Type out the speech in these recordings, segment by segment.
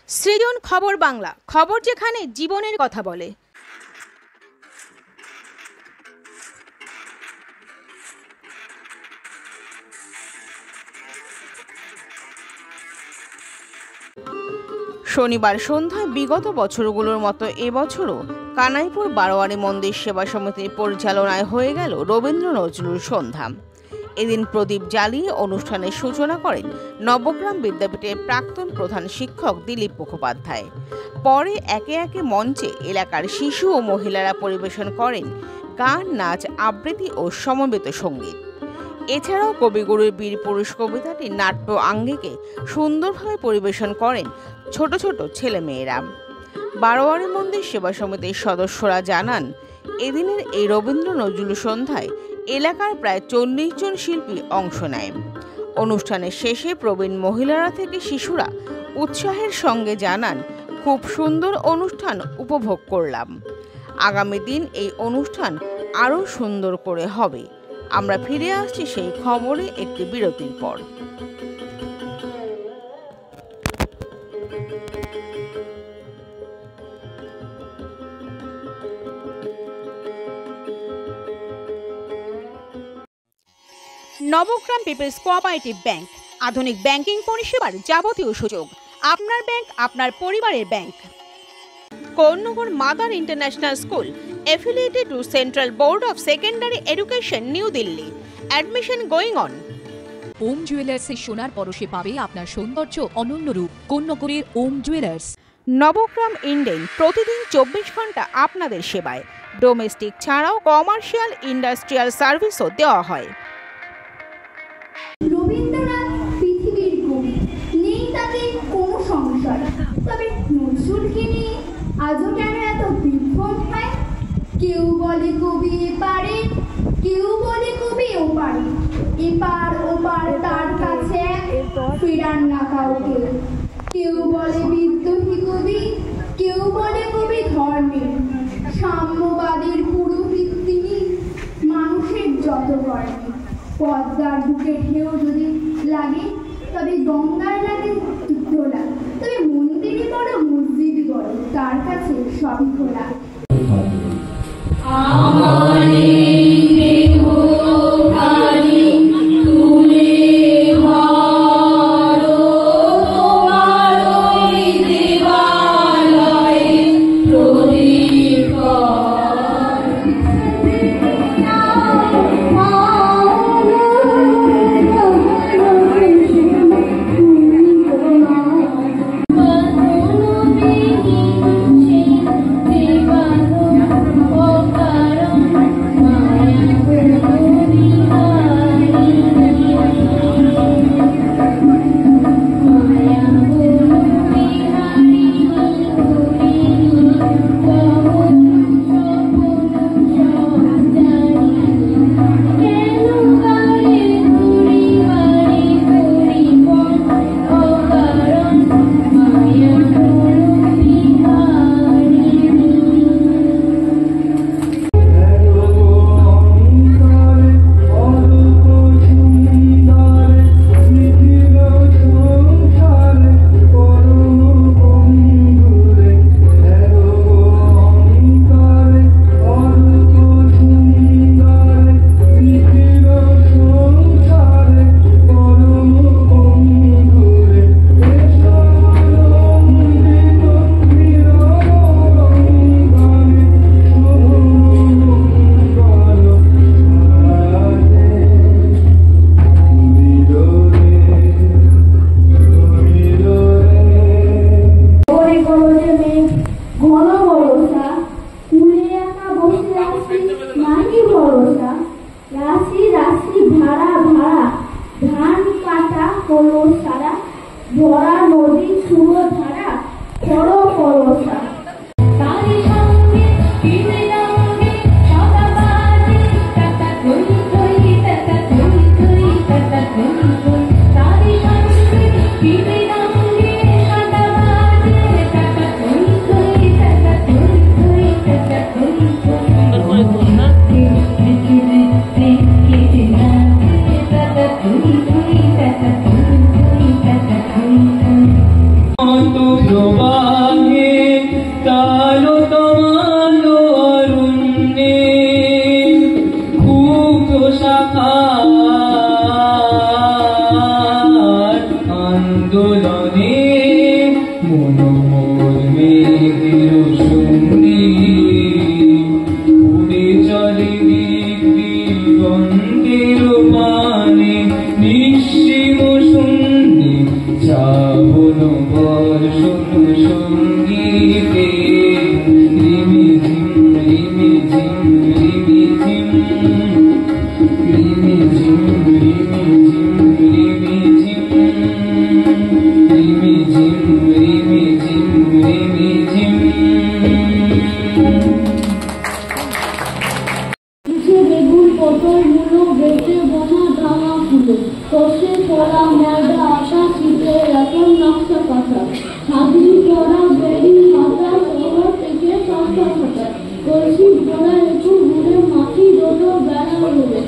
সৃজন খবর বাংলা, খবর যেখানে জীবনের কথা বলে। শনিবার সন্ধ্যায় বিগত বছরগুলোর মতো এবছরও কানাইপুর বারোয়ারি মন্দির সেবা সমিতির পরিচালনায় হয়ে গেল রবীন্দ্র নজরুল সন্ধ্যা। এদিন প্রদীপ জ্বালিয়ে অনুষ্ঠানের সূচনা করেন নবগ্রাম বিদ্যাপীঠের প্রাক্তন প্রধান শিক্ষক দিলীপ মুখোপাধ্যায়। পরে একে একে মঞ্চে এলাকার শিশু ও মহিলারা পরিবেশন করেন গান, নাচ, আবৃত্তি ও সমবেত সঙ্গীত। এছাড়াও কবিগুরুর বীর পুরুষ কবিতাটি নাট্য আঙ্গিকে সুন্দরভাবে পরিবেশন করেন ছোট ছোট ছেলেমেয়েরা। বারোয়ারি মন্দির সেবা সমিতির সদস্যরা জানান, এদিনের এই রবীন্দ্র নজরুল সন্ধ্যায় এলাকার প্রায় 40 জন শিল্পী অংশ নেয়। অনুষ্ঠানের শেষে প্রবীণ মহিলারা থেকে শিশুরা উৎসাহের সঙ্গে জানান, খুব সুন্দর অনুষ্ঠান উপভোগ করলাম। আগামী দিন এই অনুষ্ঠান আরও সুন্দর করে হবে। আমরা ফিরে আসছি সেই খবরে একটি বিরতির পর। নবগ্রাম পিপলস কোঅপারেটিভ ব্যাংক, আধুনিক ব্যাংকিং পরিষেবার যাবতীয় সুযোগ। আপনার ব্যাংক, আপনার পরিবারের bank. Konnagar mother international school, affiliated to Central Board of Secondary Education, New Delhi. Admission going on. Om জুয়েলার্সে সোনার পরশে পাবে আপনার সৌন্দর্য অনন্য রূপ। কোন্নগরের ওম জুয়েলার্স। নবগ্রাম ইন্ডেন প্রতিদিন 24 ঘন্টা আপনাদের সেবায়। ডোমেস্টিক ছাড়াও কমার্শিয়াল, ইন্ডাস্ট্রিয়াল সার্ভিসও দেওয়া হয়। রবীন্দ্রনাথ পৃথিবীর কবি, নেই তাতে কোনো সংশয়। তবে নজরুলকে নিয়ে আজও কেন এত বিভ্রম হয়? কেউ বলে কবি এপারে, কেউ বলে কবি ওপারে। এপার ওপার তার কাছে ফেরান না কাউকে। কেউ বলে বিদ্রোহী কবি, কেউ বলে কবি ধর্মের। সাম্যবাদের পুরোহিত তিনি, মানুষের যত কর্মে। পদ্মার বুকে ঢেউ যদি লাগে, তবে গঙ্গায় লাগে দোলা। তবে মন্দিরই বড়, মসজিদই বড়, তার কাছে সবই খোলা। तो প্রবাহে কালো তমালো অরণ্যে ক্ষুব্ধ শাখার আন্দোলনে মনোমল মেঘের সঙ্গে উড়ে চলে দিগন্তের পানে নিঃসীম শূন্যে শ্রাবণ বর্ষণ সঙ্গীতে রিমিঝিম রিমিঝিম রিমিঝিম রিমিঝিম রিমিঝিম রিমিঝিম রিমিঝিম রিমিঝিম বেগুন পটল মূলো বেটে বোনা ডাঙা ফুলো সর্ষে কলা ময়দা আটা শীতে এখন নকশা কাটা ছাগলি করা বেরি মাথা শহর থেকে সস্তা ফাটা কলসি ভরা একটু ঘুরে মাটি রোলো বেড়া রোলো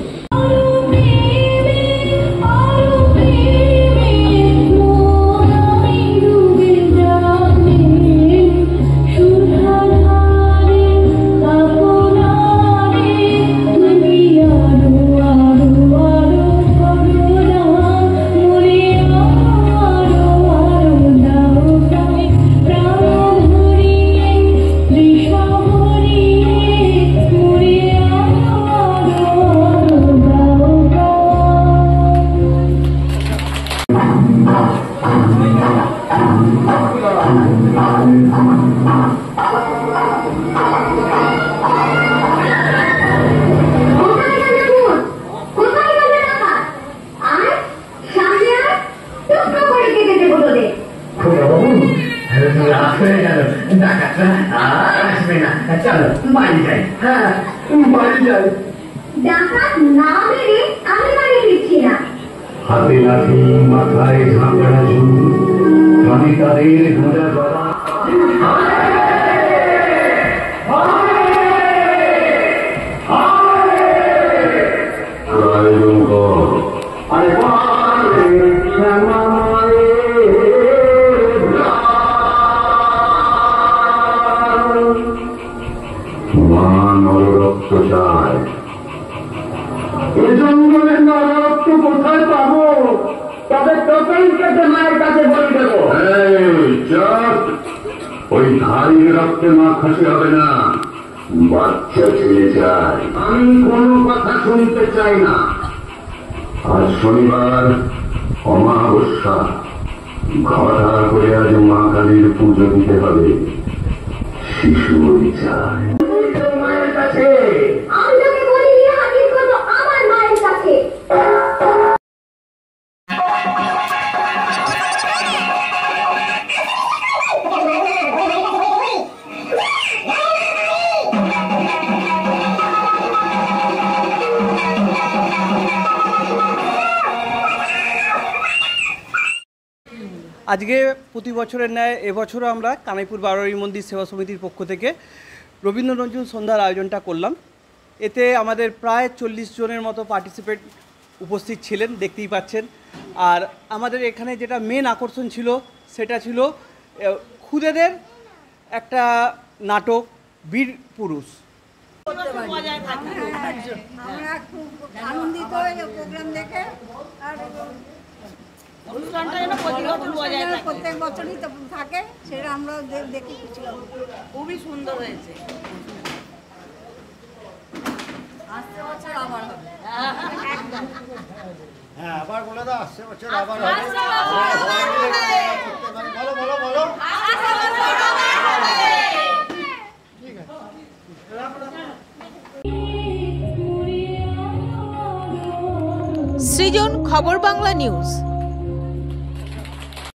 চলো বাড়ি যাই। হ্যাঁ বাড়ি যাই। ডাকাত না মেরে আমি বাড়ি ফিরছি না। হাতে লাঠি মাথায় ঝাঁকড়া ঝুল কানে তাদের গোঁজা গলা আয়োজন কর। আরে শ্যামা নররক্ত চায়। এ জঙ্গলে নররক্ত কোথায় পাবো? তবে তোকেই কেটে মায়ের কাছে বলে দেবো। ওই ধারী রক্তে মা খাসি হবে না, বাচ্চা ছেলে চাই। আমি কোনো কথা শুনতে চাই না। আজ শনিবার অমাবস্যা, ঘটা করে আজ মা কালীর পুজো দিতে হবে। শিশু চাই। আমি তোকে বলি হাজির করবো আমার মায়ের কাছে। আজকে প্রতি বছরের ন্যায় এবছরও আমরা কানাইপুর বারোয়ারি মন্দির সেবা সমিতির পক্ষ থেকে রবীন্দ্র নজরুল সন্ধ্যার আয়োজনটা করলাম। এতে আমাদের প্রায় 40 জনের মতো পার্টিসিপেট উপস্থিত ছিলেন, দেখতেই পাচ্ছেন। আর আমাদের এখানে যেটা মেন আকর্ষণ ছিল সেটা ছিল খুদেদের একটা নাটক বীর পুরুষ। আমরা খুব আনন্দিত প্রোগ্রাম দেখে, আর প্রত্যেক বছরই তো থাকে, সেটা আমরা দেখে খুঁজছিলাম। খুবই সুন্দর হয়েছে। আসছে বছর আবার হবে। হ্যাঁ, আবার বলে দাও, আসছে বছর আবার হবে। বলো বলো বলো। ঠিক আছে। সৃজন, খবর বাংলা নিউজ।